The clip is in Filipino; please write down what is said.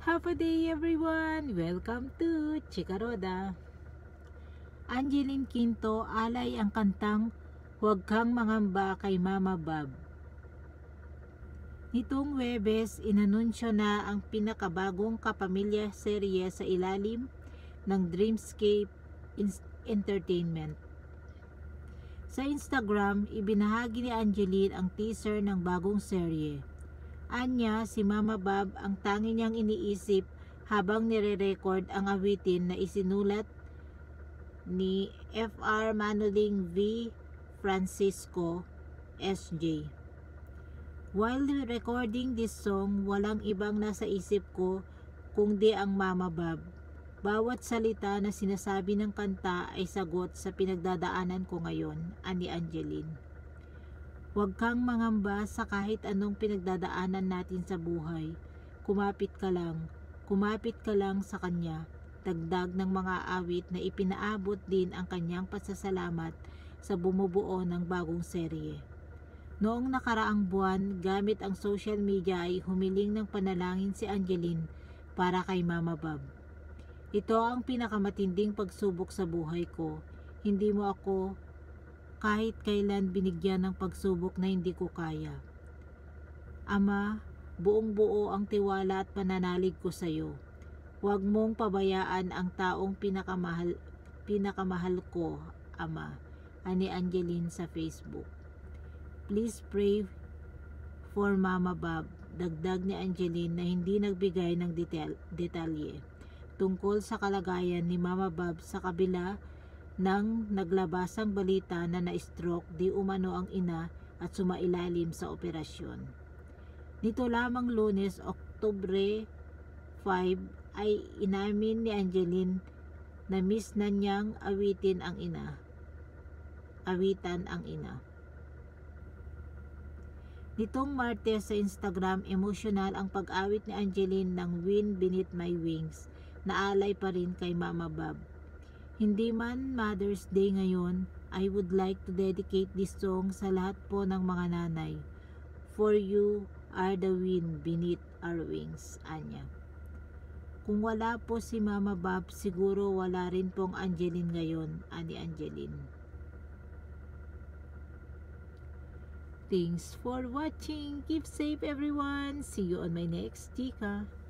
Have a day everyone! Welcome to Chika Roda. Angeline Quinto, alay ang kantang Huwag Kang Mangamba kay Mama Bob. Nitong Huwebes, inanunsyo na ang pinakabagong kapamilya serye sa ilalim ng Dreamscape Entertainment. Sa Instagram, ibinahagi ni Angeline ang teaser ng bagong serye. Anya, si Mama Bob ang tangi niyang iniisip habang nire-record ang awitin na isinulat ni Fr. Manoling V. Francisco S.J. While recording this song, walang ibang nasa isip ko kundi ang Mama Bob. Bawat salita na sinasabi ng kanta ay sagot sa pinagdadaanan ko ngayon, ani Angeline. Huwag kang mangamba sa kahit anong pinagdadaanan natin sa buhay. Kumapit ka lang sa kanya. Dagdag ng mga awit na ipinaabot din ang kanyang pasasalamat sa bumubuo ng bagong serye. Noong nakaraang buwan, gamit ang social media ay humiling ng panalangin si Angeline para kay Mama Bob. Ito ang pinakamatinding pagsubok sa buhay ko. Hindi mo ako kahit kailan binigyan ng pagsubok na hindi ko kaya. Ama, buong buo ang tiwala at pananalig ko sa iyo. Huwag mong pabayaan ang taong pinakamahal ko, Ama, ani Angeline sa Facebook. Please pray for Mama Bob, dagdag ni Angeline na hindi nagbigay ng detalye tungkol sa kalagayan ni Mama Bob sa kabila nang naglabasang balita na na-stroke di umano ang ina at sumailalim sa operasyon. Nito lamang Lunes, Oktubre 5 ay inamin ni Angeline na miss na niyang awitan ang ina. Nitong Martes sa Instagram, emosyonal ang pag-awit ni Angeline ng Wind Beneath My Wings na alay pa rin kay Mama Bob. Hindi man Mother's Day ngayon, I would like to dedicate this song sa lahat po ng mga nanay. For you are the wind beneath our wings, Anya. Kung wala po si Mama Bob, siguro wala rin pong Angeline ngayon, ani Angeline. Thanks for watching. Keep safe everyone. See you on my next chika.